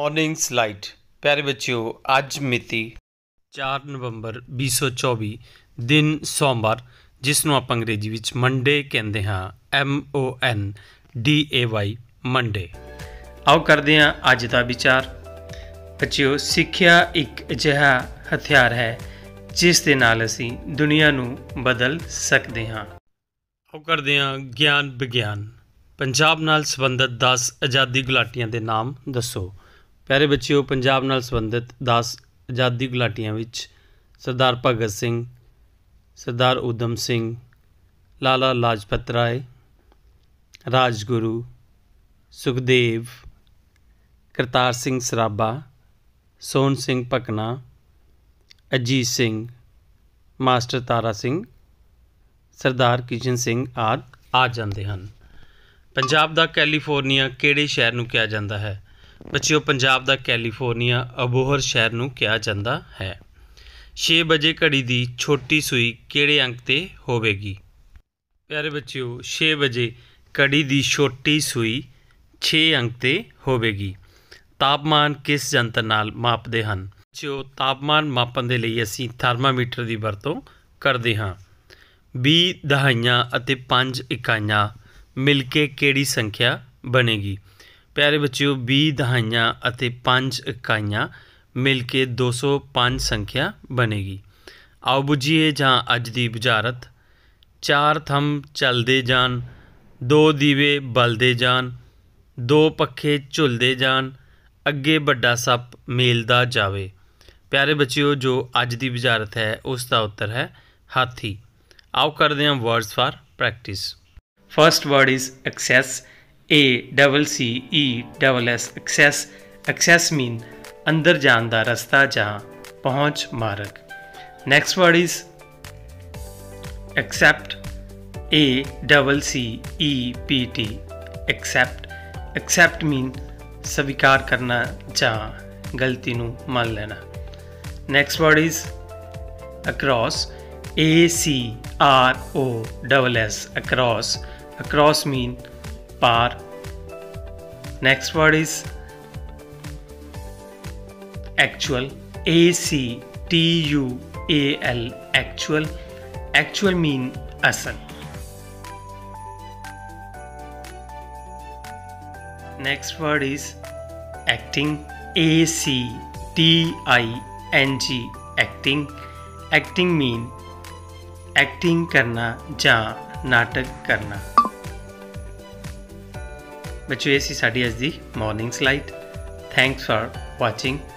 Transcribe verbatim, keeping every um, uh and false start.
Morning slide. प्यारे बच्चों, अज मिति चार नवंबर भी सौ चौबी दिन सोमवार, जिसनों आप अंग्रेजी विच मंडे कहते हाँ, M O N D A Y Monday. आओ करते हैं अज का विचार। बच्चों, सिक्ख्या एक अजिहा हथियार है जिस दे नाल असीं दुनिया नूं बदल सकते हाँ। आओ करते हैं ज्ञान विज्ञान। पंजाब नाल संबंधित दस आज़ादी गुलाटियां दे नाम दसो। प्यारे बच्चों, पंजाब नाल संबंधित दस आज़ादी गुलाटियां विच सरदार भगत सिंह, सरदार उधम सिंह, लाला लाजपत राय, राजगुरु, सुखदेव, करतार सिंह सराभा, सोहन सिंह भकना, अजीत सिंह, मास्टर तारा सिंह, सरदार किशन सिंह आदि आ जाते हैं। पंजाब दा कैलीफोर्निया किहड़े शहर नूं कहा जाता है? बच्चों, पंजाब दा कैलीफोर्निया अबोहर शहर नूं कहा जाता है। छे बजे घड़ी की छोटी सूई किहड़े अंक ते होवेगी? प्यारे बच्चों, छे बजे घड़ी की छोटी सूई छे अंक ते होवेगी। तापमान किस जंतर नाल मापदे हन? बच्चों, तापमान मापन दे लई असीं थर्मामीटर की वरतों करते हाँ। बीस दहाइयां अते पाँच इकाइयां मिल के किहड़ी संख्या बनेगी? प्यारे बच्चों, बीस दहाइयां अते पाँच इकाइयां मिल के दो सौ पाँच संख्या बनेगी। आओ बुझीए जां अज दी बुझारत। चार थंम चलदे जान, दो दीवे बलदे जान, दो पखे झुलदे जान, अगे बड़ा सप मेलदा जावे। प्यारे बच्चों, जो अज दी बुझारत है उसका उत्तर है हाथी। आओ करते हैं words for practice. First word is access. A double C E double S access. Access mean अंदर जान दा रस्ता जां पहुँच मार्ग। Next word is except. A double C E P T except. Except mean स्वीकार करना जां गलती नूं मान लेना। Next word is across. A C R O double S across. Across mean पार। Next word is actual. A C T U A L actual. Actual mean असल। Next word is acting. A C T I N G acting. Acting mean acting करना जां नाटक करना। बच्चों, ये सी साडी अज दी morning slide. Thanks for watching.